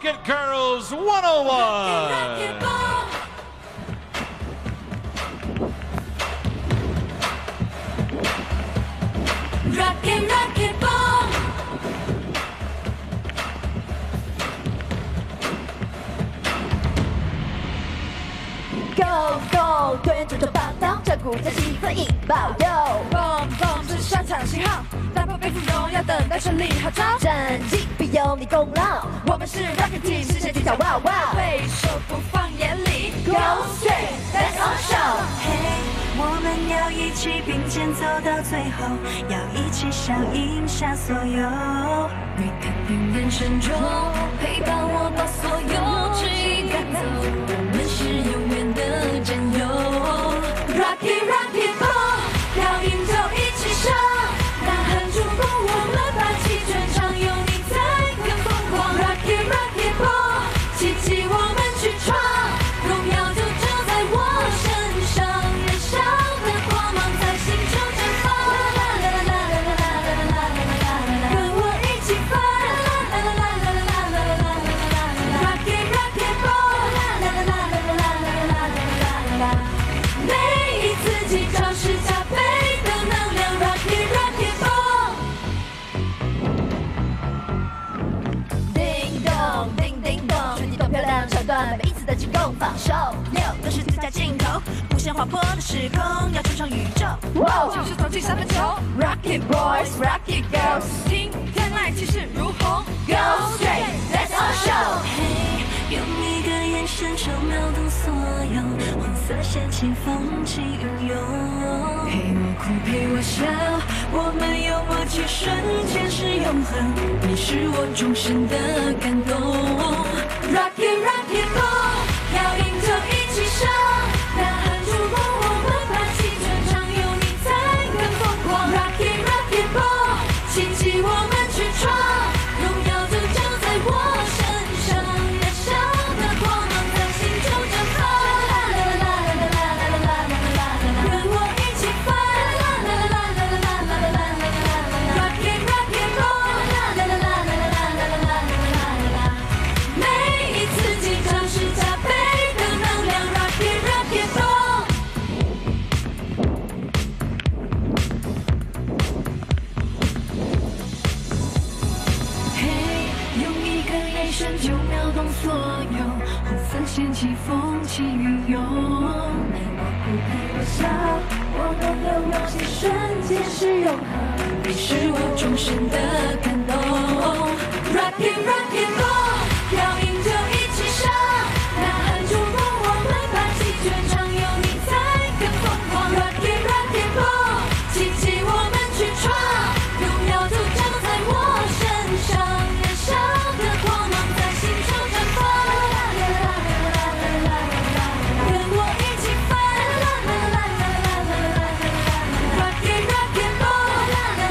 Rocket Girls 101. Rocket ball. Go go， 队员整整报道，这股子气氛引爆哟。Boom boom 是上场信号，打破背负荣耀，等待胜利号召。战绩必有你功劳，我们是 Rocket Team， 世界精彩哇哇，对手不放眼里。Go straight, that's our show。 嘿，我们要一起并肩走到最后，要一起上赢下所有。 你看平眼神中，陪伴我把所有质疑赶走，我们是永远的战友。Rocket ball， 要赢就一起上，呐喊助攻我们霸气全场，有你在更疯狂。Rocket ball， 奇迹我们去闯，荣耀就照在我身上，燃烧的光芒在心中绽放。跟我一起飞。Rocket ball， 每一次击掌是加倍的能量。Rocket ball， 叮咚叮叮咚，全体都漂亮，抢断每一次的进攻防守。6都是最佳镜头，无限划破的时空，要冲上宇宙。就是投进三分球。Rocket boys, Rocket girls， 听天籁气势如虹。Go straight, that's our show。 嘿，用一个眼神就秒懂所有，黄色掀起风起云涌。 陪我哭陪我笑，我们有默契，瞬间是永恒，你是我终身的感动。Rocket ball， 要赢就一起上，呐喊助攻我们霸气全场，有你在更疯狂。Rocket ball， 奇迹我们去闯，荣耀就照在我身上，燃烧的光芒在心中绽放。跟我一起飞。Rocket ball， 每一次击掌是加倍的能量。Rocket ball。嘿，用一个眼神就秒懂所有，红色掀起风起云涌。陪我哭陪我笑，我们有默契，瞬间是永恒，你是我终身的感动。Rocket ball， 要赢就一起上，呐喊助攻我们霸气全场，有你在更疯狂。Rocket ball， 奇迹我们去闯，荣耀就照在我身上，燃烧的光芒在心中绽放。跟我一起飞。Rocket ball，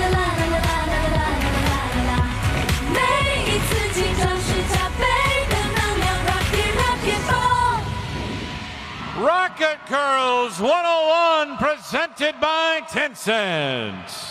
每一次击掌是加倍的能量。Rocket ball。 Rocket Girls 101 presented by Tencent.